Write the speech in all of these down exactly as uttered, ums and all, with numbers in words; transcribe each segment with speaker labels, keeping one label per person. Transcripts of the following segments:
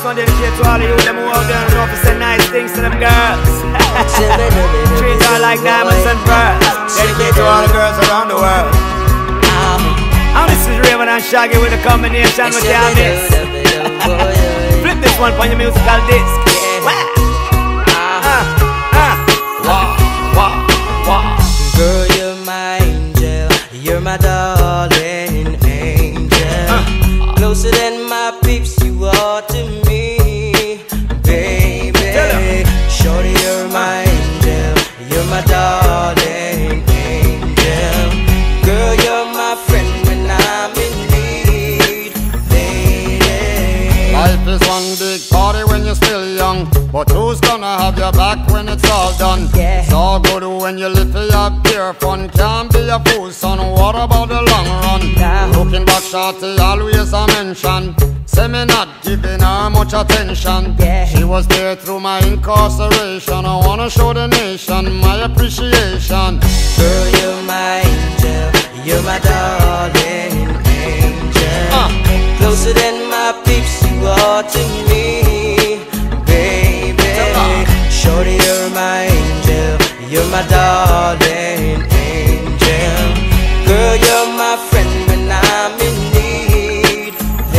Speaker 1: one dedicated to all of you them who out there and know to say nice things to them girls. Treat her like diamonds and pearls. Dedicated to all the girls around the world. And this is Raven and Shaggy with a combination with their mix. Flip this one for your musical disc.
Speaker 2: Girl, you're my angel, you're my darling angel. uh. Closer than my peeps, you are to me, baby. Shorty, you're my angel, you're my darling angel. Girl, you're my friend when I'm in need, lady.
Speaker 3: Life is one big party when you're still young, but who's gonna have your back when it's all done?
Speaker 2: Yeah.
Speaker 3: It's all good when you live for your pure fun. Can't be a fool, son, what about the long run?
Speaker 2: Nah.
Speaker 3: Looking back, shorty, always a mention. Say me not giving her much attention.
Speaker 2: Yeah.
Speaker 3: She was there through my incarceration. I wanna show the nation my appreciation.
Speaker 2: Girl, you're my angel, you're my darling angel. uh. Closer than my peeps, you are to me, baby. Shorty, you're my angel, you're my darling angel. Girl, you're my friend when I'm in need,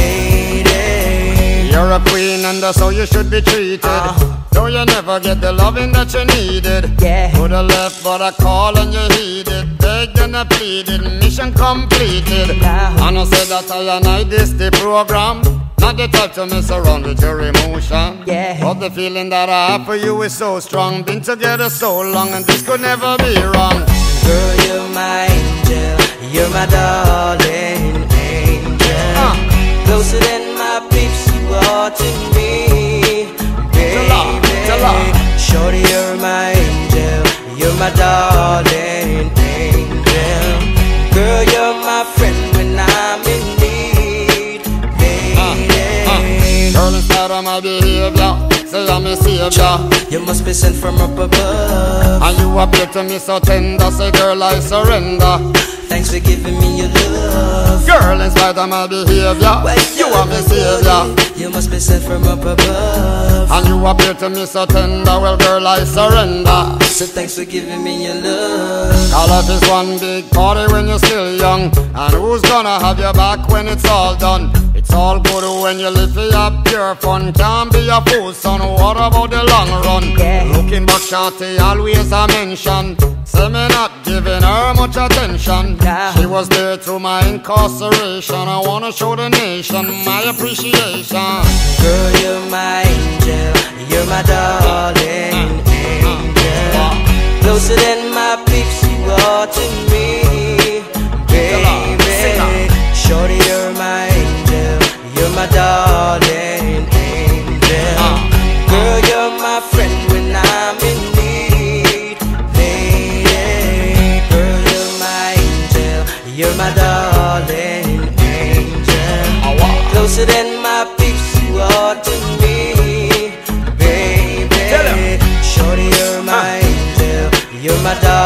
Speaker 2: lady.
Speaker 3: You're a queen and that's how you should be treated. uh. Though you never get the loving that you needed.
Speaker 2: Yeah.
Speaker 3: Could have left but I call and you heeded. Begged and I pleaded, mission completed.
Speaker 2: Nah.
Speaker 3: And I said that I and I this the program. Not the type to mess around with your emotion.
Speaker 2: Yeah.
Speaker 3: But the feeling that I have for you is so strong. Been together so long and this could never be wrong.
Speaker 2: Girl, you're my angel, you're my darling angel. uh. Closer than my peeps, you are to me, baby. Shorty, you're my angel, you're my darling angel. Girl, you're my friend when I'm in need, lady.
Speaker 3: uh, uh. Girl, in spite of my behavior, say I'm a savior.
Speaker 2: You must be sent from up above,
Speaker 3: and you appear to me so tender. Say girl, I surrender.
Speaker 2: Thanks for giving me your love.
Speaker 3: Girl, in spite of my behavior,
Speaker 2: Wait,
Speaker 3: you are my savior.
Speaker 2: You must be sent from up above,
Speaker 3: and you appear to me so tender. Well, girl, I surrender.
Speaker 2: So thanks for giving me your love.
Speaker 3: All life is one big party when you're still young, and who's gonna have your back when it's all done? It's all good when you live for your pure fun. Can't be a fool, son, what about the long run?
Speaker 2: Yeah.
Speaker 3: Looking back, shorty, always a mention. Say me not giving her much attention.
Speaker 2: Nah.
Speaker 3: She was there through my incarceration. I wanna show the nation my appreciation.
Speaker 2: Girl, you're my angel, you're my darling angel. Closer than my peeps, you are to me, baby. Shorty, you're my angel, you're my darling angel. Girl, you're my friend when I'm in need, lady. Girl, you're my angel, you're my darling angel. Closer than my peeps, you are to me, baby. Shorty, you're my angel, you're my darling.